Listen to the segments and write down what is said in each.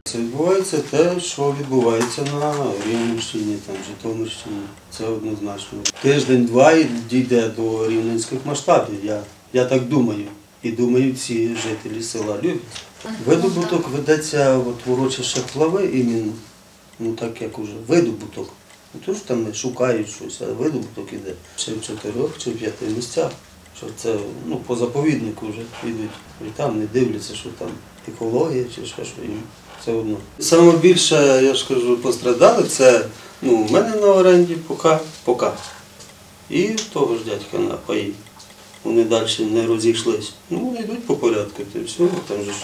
Це відбувається те, що відбувається на Рівненщині, там, Житомирщині. Це однозначно. Тиждень-два і дійде до рівненських масштабів, я так думаю. І думають всі жителі села люблять. Видобуток ведеться в урочище Плави іменно, ну так як уже, видобуток. Не то, що там не шукають щось, а видобуток іде. Чи в 4 чи в 5 місцях. Що це по заповіднику вже йдуть. І там не дивляться, що там екологія чи ще що їм. Все одно. Саме більше, я ж кажу, пострадали, це в мене на оренді поки. І в того ж дядька на паї. Вони далі не розійшлись. Вони йдуть по порядку, то все, там же ж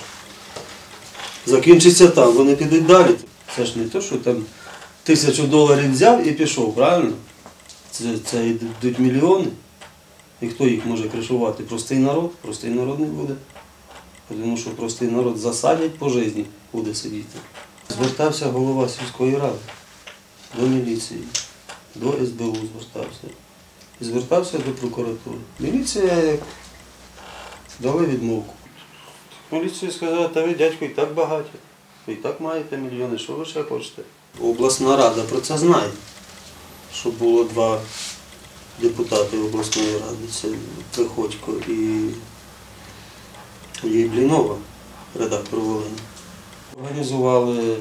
закінчиться там, вони підуть далі. Це ж не те, що там $1000 взяв і пішов, правильно? Це йдуть мільйони. І хто їх може кришувати? Простий народ? Простий народ не буде. Тому що простий народ засадять по житті, буде сидіти. Звертався голова сільської ради до міліції, до СБУ звертався. І звертався до прокуратури. Міліція дала відмовку. Міліція сказала, та ви, дядько, і так багаті, ви і так маєте мільйони, що ви ще хочете? Обласна рада про це знає, що було 2 депутати обласної ради, це Приходько і Єблінова, редактор Волині. Організували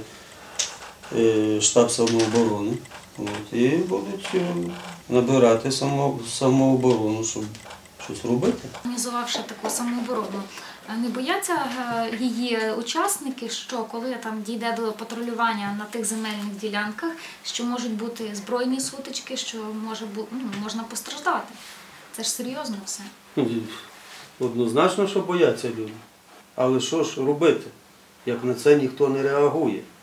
штаб самооборони і будуть набирати самооборону, щоб щось робити. Організувавши таку самооборону, не бояться її учасники, що коли там дійде до патрулювання на тих земельних ділянках, що можуть бути збройні сутички, що можна постраждати? Це ж серйозно все. Однозначно, що бояться люди. Але що ж робити, як на це ніхто не реагує?